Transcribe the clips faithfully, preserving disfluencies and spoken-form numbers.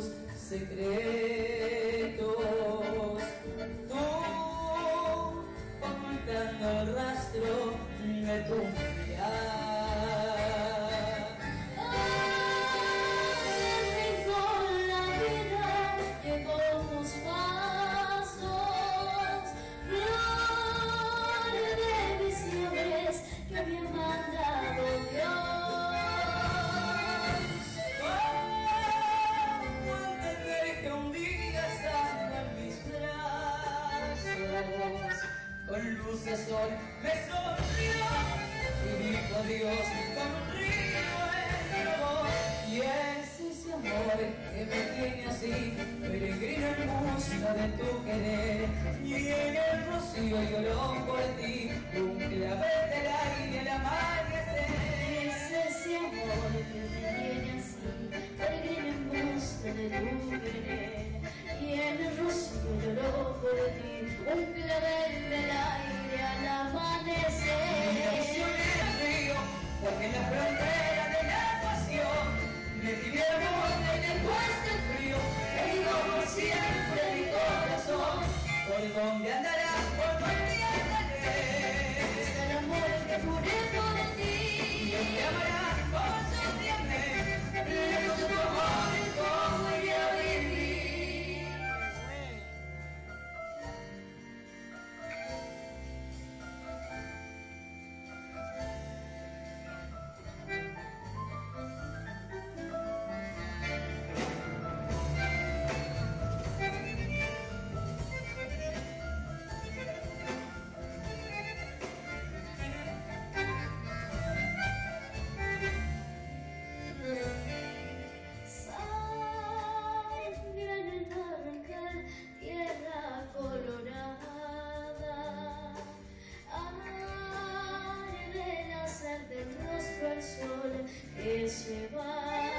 tus secretos, tú ocultando el rastro de tu mirar. Ábreme con la vida que con tus pasos, flor de visiones que me ha mandado Dios. Con luz de sol me sonrió y dijo Dios con un río en voz. Y es ese amor que me tiene así, peregrino en busca de tu querer. Y en el rocío lloró por ti un clavel del aire al amanecer. Es ese amor que me tiene así, peregrino en busca de tu querer. Y en el rocío lloró por ti un clavel del aire al amanecer. Mi canción es el río, porque en la frontera de la pasión me tiene amor y le cuesta el frío. Te digo por siempre mi corazón, por donde andarás, por donde andaré. Está el amor que juré por ti, Y yo te amará como yo te amé, lejos de tu amor, ¿cómo iré a vivir? Sangre en el barrancal, tierra colorada, arde el azar del rostro al sol que se va.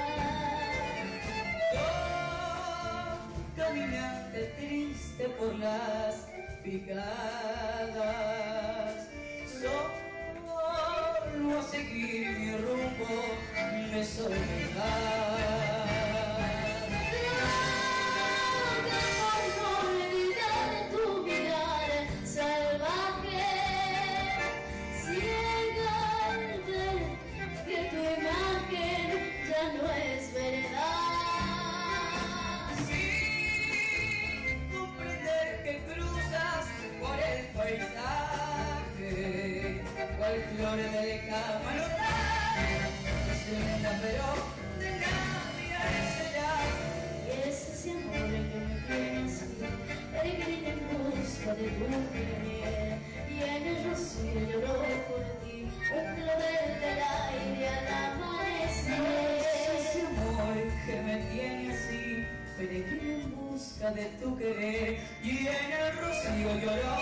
Yo, caminante triste por las picadas, solo a seguir mi rumbo de soledad. Paisaje, cual flor del camalotán, es linda pero de nadie será. Y es ese amor el que me tiene así, peregrino en busca de tu querer. Y en el rocío lloró por ti un clavel del aire al amanecer. Es ese amor que me tiene así, peregrino en busca de tu querer. Y en el rocío lloró